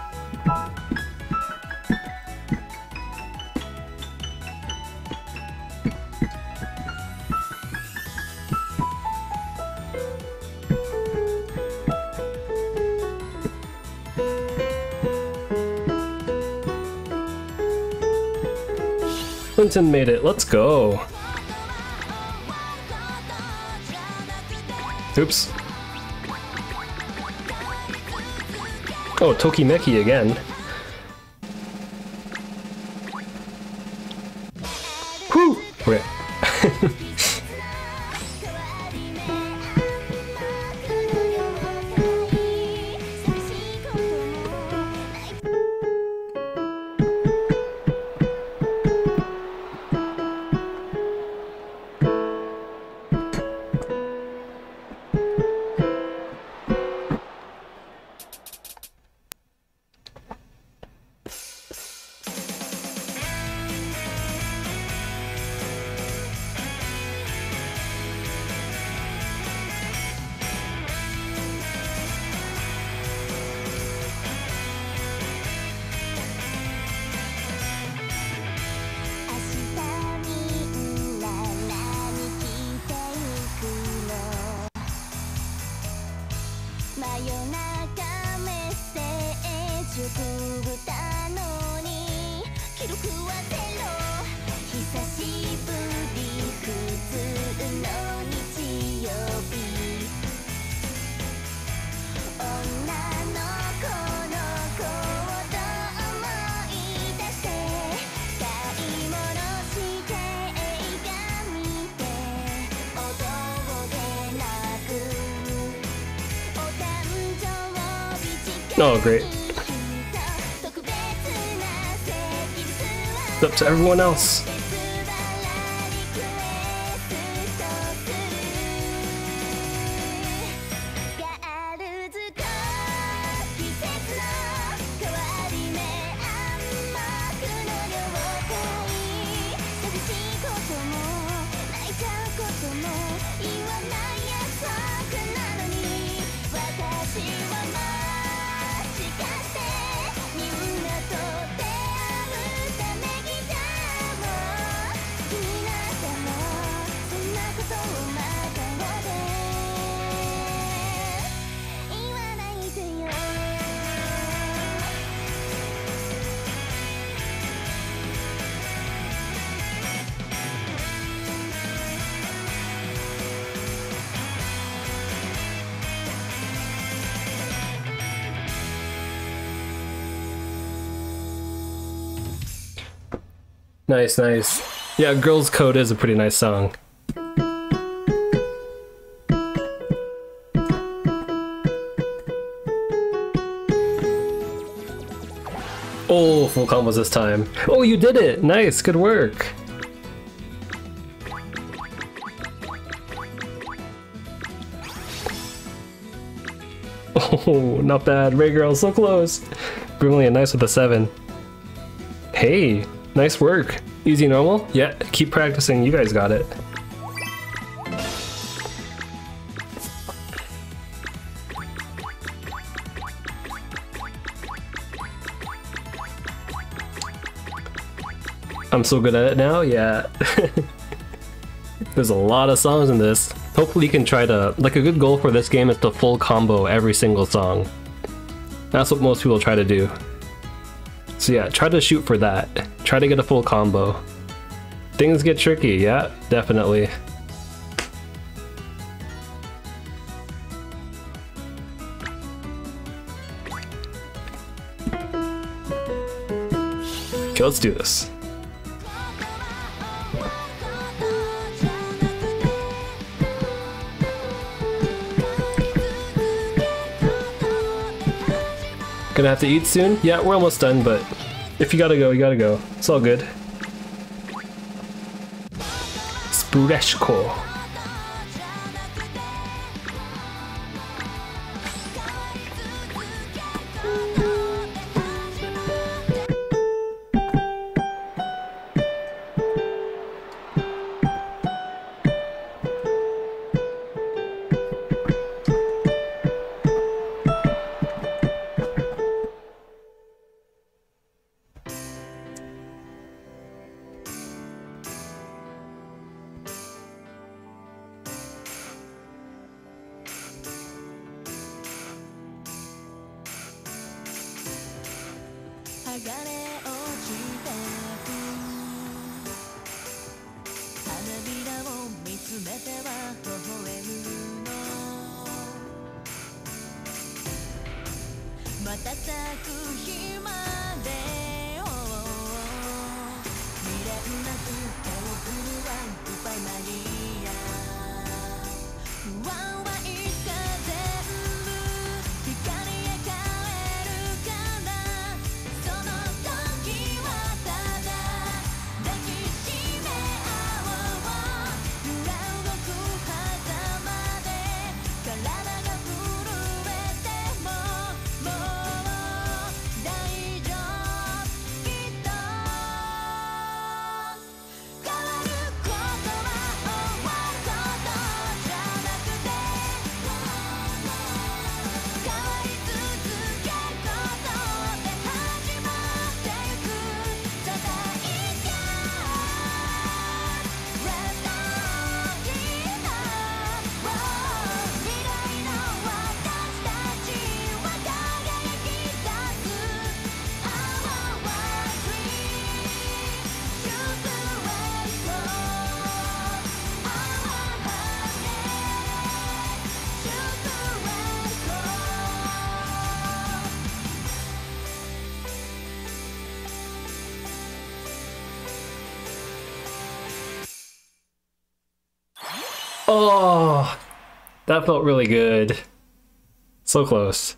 Clinton made it, let's go. Oops. Oh, Tokimeki again. Whew! Okay. Oh, great. It's up to everyone else. Nice, nice. Yeah, Girls Code is a pretty nice song. Oh, full combos this time. Oh, you did it! Nice, good work. Oh, not bad. Ray Girl, so close. Brilliant, nice with the seven. Hey, nice work. Easy normal? Yeah, keep practicing. You guys got it. I'm so good at it now? Yeah. There's a lot of songs in this. Hopefully you can try to, like a good goal for this game is to full combo every single song. That's what most people try to do. So yeah, try to shoot for that. Try to get a full combo. Things get tricky, yeah, definitely. Okay, let's do this. Gonna have to eat soon? Yeah, we're almost done, but if you gotta go, you gotta go. It's all good. Spureshko. Oh, that felt really good. So close.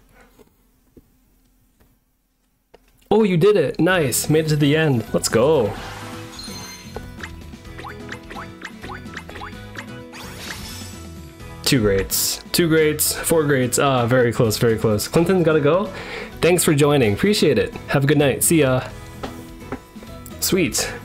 Oh, you did it. Nice. Made it to the end. Let's go. Two greats. Two greats. Four greats. Ah, very close, very close. Clinton, gotta go? Thanks for joining. Appreciate it. Have a good night. See ya. Sweet.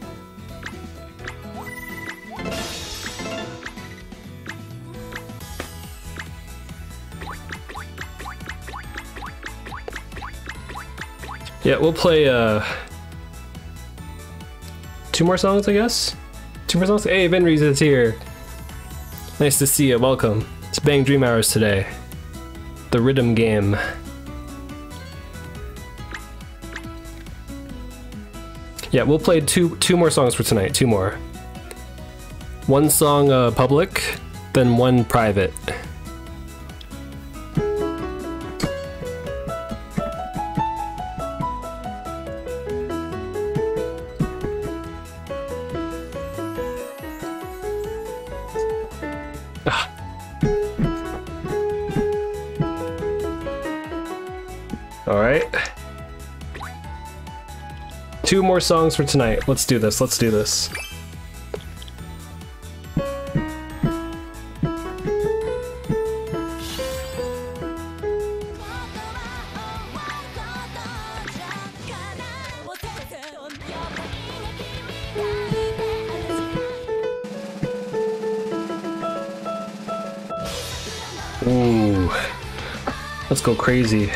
Yeah, we'll play uh, two more songs, I guess? Two more songs? Hey, Venries is here. Nice to see you, welcome. It's Bang Dream Hours today. The rhythm game. Yeah, we'll play two two more songs for tonight, two more. One song uh, public, then one private. Alright. Two more songs for tonight. Let's do this, let's do this. Ooh. Let's go crazy.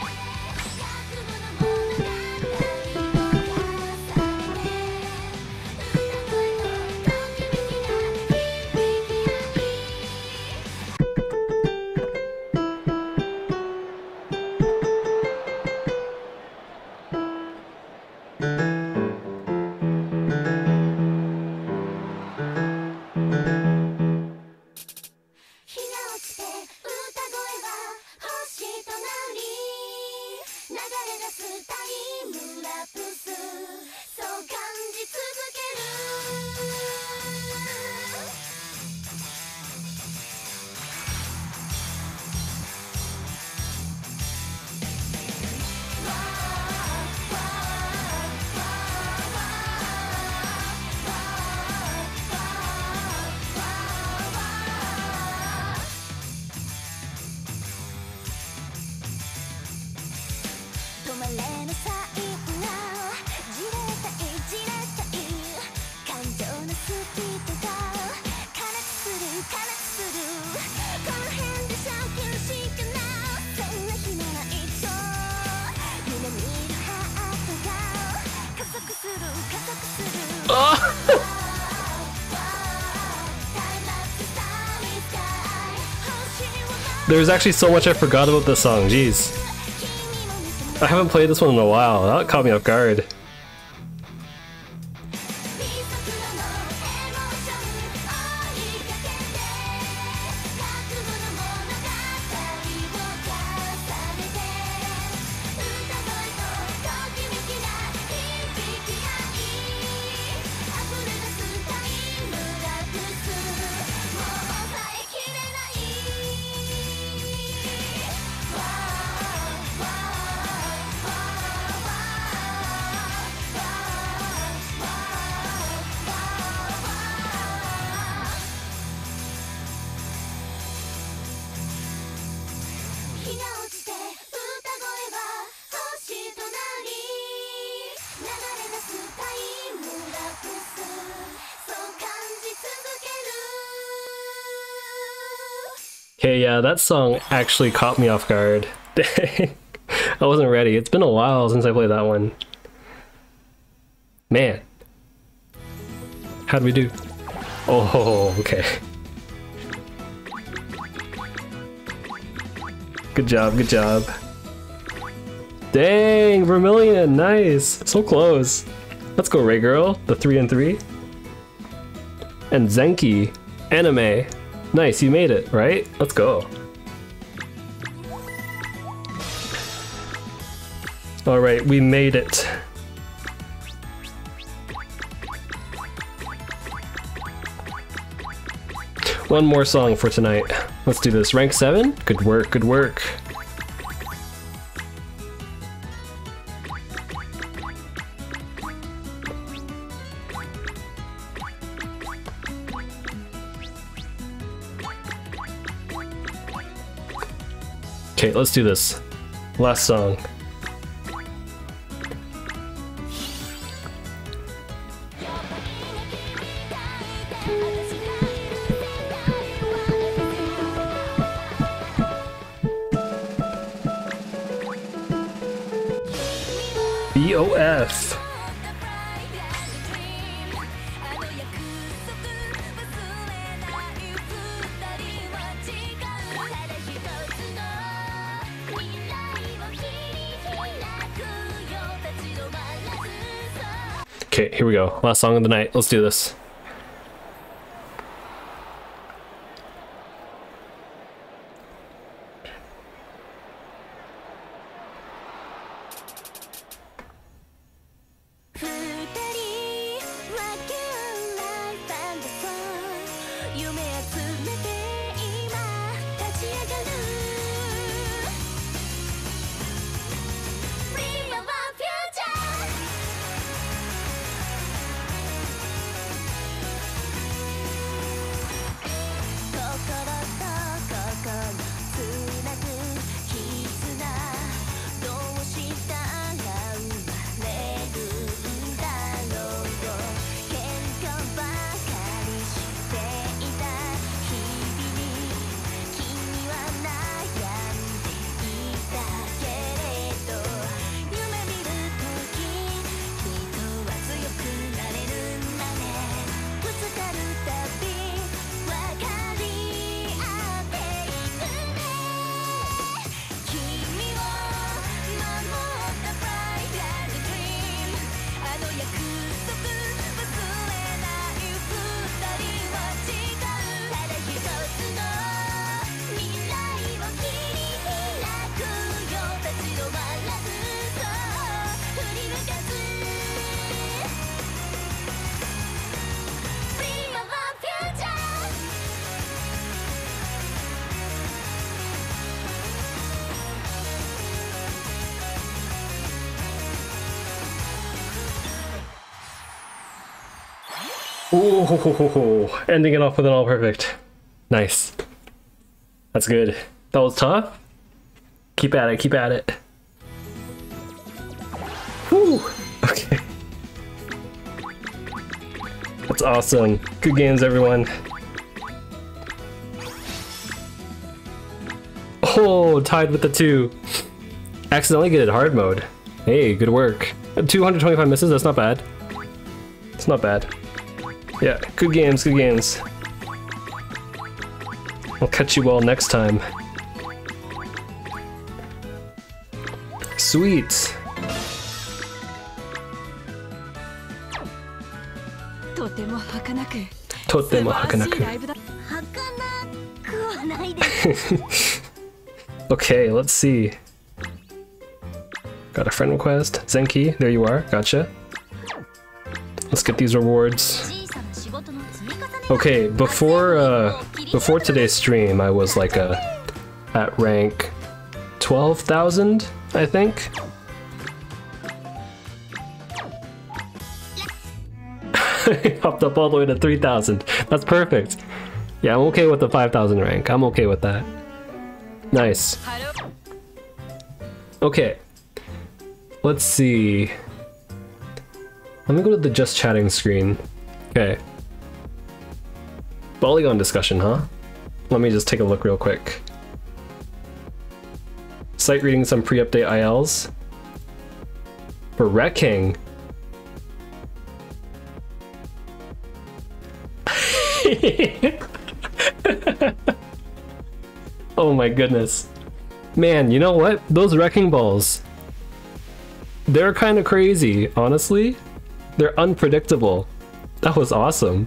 There's actually so much I forgot about this song, jeez. I haven't played this one in a while, that caught me off guard. Okay, yeah, that song actually caught me off guard. Dang, I wasn't ready. It's been a while since I played that one. Man. How'd we do? Oh, okay. Good job, good job. Dang, Vermilion, nice. So close. Let's go, Ray Girl, the three and three. And Zenki, anime. Nice, you made it, right? Let's go. All right, we made it. One more song for tonight. Let's do this. Rank seven? Good work, good work. Okay, let's do this. Last song. B O F. Okay, here we go. Last song of the night. Let's do this. Ooh, ending it off with an all perfect. Nice. That's good. That was tough. Keep at it, keep at it. Whew. Okay. That's awesome. Good games, everyone. Oh, tied with the two. Accidentally get it hard mode. Hey, good work. two hundred twenty-five misses, that's not bad. It's not bad. Yeah, good games, good games. I'll catch you all next time. Sweet. とても儚くとっても儚く。 素晴らしいライブだ。儚くはないです。 Okay, let's see. Got a friend request. Zenki, there you are. Gotcha. Let's get these rewards. Okay, before uh, before today's stream, I was like uh, at rank twelve thousand, I think. Hopped up all the way to three thousand. That's perfect. Yeah, I'm okay with the five thousand rank. I'm okay with that. Nice. Okay. Let's see. Let me go to the just chatting screen. Okay. Polygon discussion, huh? Let me just take a look real quick. Sight reading some pre-update I Ls. For Wrecking. Oh my goodness. Man, you know what? Those wrecking balls, they're kind of crazy, honestly. They're unpredictable. That was awesome.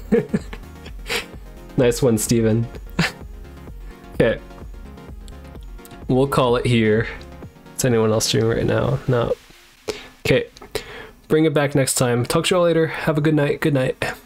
Nice one, Steven. Okay. We'll call it here. Is anyone else streaming right now? No. Okay. Bring it back next time. Talk to you all later. Have a good night. Good night.